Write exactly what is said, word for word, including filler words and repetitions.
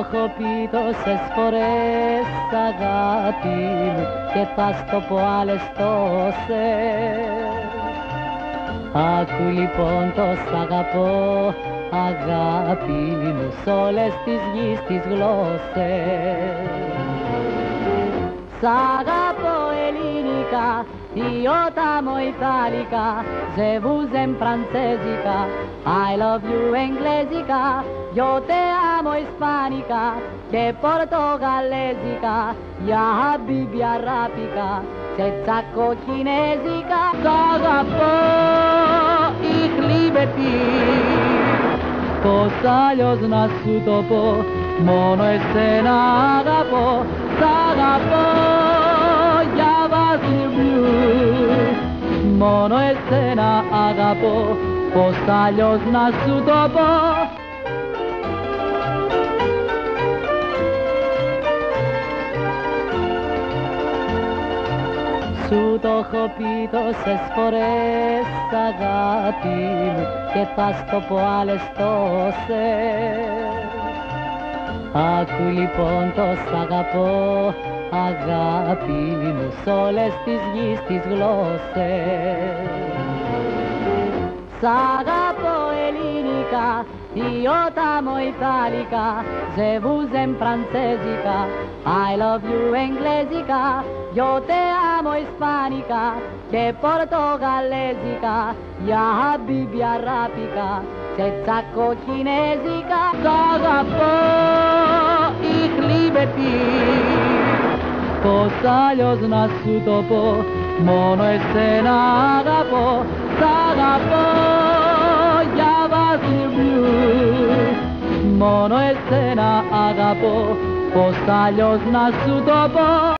έχω πει τόσες φορές αγάπη μου και θα στο πω άλλες τόσες. Άκου λοιπόν το σ' αγαπώ αγάπη μου σ' όλες τις γης τις γλώσσες. Σ' αγαπώ ελληνικά, io t'amo italica, je vous aime francesica, I love you englesica, io te amo ispanica, και πορτογαλέζικα, για habibi arabica, και τσακοκινέζικα. Σ' αγαπώ, ich liebe dich, πώς αλλιώς να σου το πω, μόνο εσένα αγαπώ. Σ' αγαπώ, για Βασιλιού, μόνο εσένα αγαπώ, πώς αλλιώς να σου το πω. Σου το έχω πει τόσες φορές αγάπη μου και θα στο πω άλλες τόσες. Άκου λοιπόν το σ' αγαπώ αγάπη μου σ' όλες τις γης τις γλώσσες. Σ' αγαπώ ελληνικά, io t'amo italica, je vous aime francesica, I love you englesica, io te amo ispanica, και πορτογαλέζικα, για habibi arabica, και τσακοκινέζικα. Σ' αγαπώ, ich liebe dich, πώς αλλιώς να σου το πω, μόνο εσένα αγαπώ. Σ' αγαπώ, για Βασιλιού, μόνο εσένα αγαπώ, πώς αλλιώς να σου το πω.